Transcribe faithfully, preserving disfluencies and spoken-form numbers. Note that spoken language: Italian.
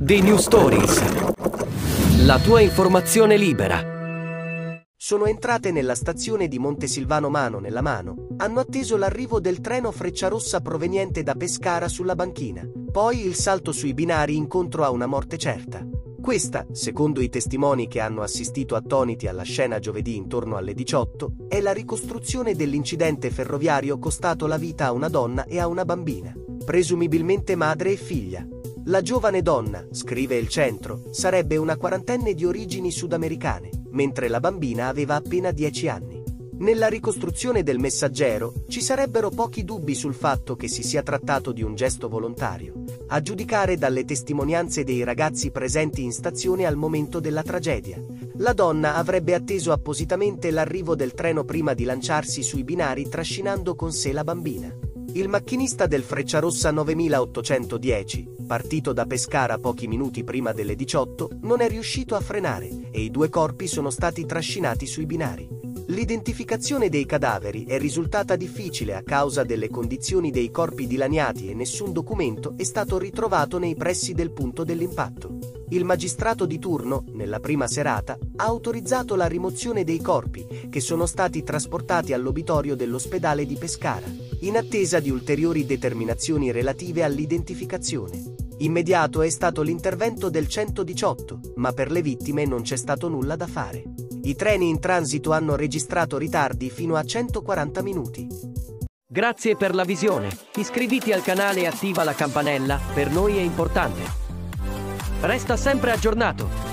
The New Stories. La tua informazione libera. Sono entrate nella stazione di Montesilvano Mano nella Mano. Hanno atteso l'arrivo del treno Frecciarossa proveniente da Pescara sulla banchina. Poi il salto sui binari incontro a una morte certa. Questa, secondo i testimoni che hanno assistito attoniti alla scena giovedì intorno alle diciotto, è la ricostruzione dell'incidente ferroviario costato la vita a una donna e a una bambina, presumibilmente madre e figlia. La giovane donna, scrive il centro, sarebbe una quarantenne di origini sudamericane, mentre la bambina aveva appena dieci anni. Nella ricostruzione del Messaggero ci sarebbero pochi dubbi sul fatto che si sia trattato di un gesto volontario, a giudicare dalle testimonianze dei ragazzi presenti in stazione al momento della tragedia. La donna avrebbe atteso appositamente l'arrivo del treno prima di lanciarsi sui binari trascinando con sé la bambina. Il macchinista del Frecciarossa novemilaottocentodieci, partito da Pescara pochi minuti prima delle diciotto, non è riuscito a frenare e i due corpi sono stati trascinati sui binari. L'identificazione dei cadaveri è risultata difficile a causa delle condizioni dei corpi dilaniati e nessun documento è stato ritrovato nei pressi del punto dell'impatto. Il magistrato di turno, nella prima serata, ha autorizzato la rimozione dei corpi, che sono stati trasportati all'obitorio dell'ospedale di Pescara, in attesa di ulteriori determinazioni relative all'identificazione. Immediato è stato l'intervento del centodiciotto, ma per le vittime non c'è stato nulla da fare. I treni in transito hanno registrato ritardi fino a centoquaranta minuti. Grazie per la visione. Iscriviti al canale e attiva la campanella, per noi è importante. Resta sempre aggiornato.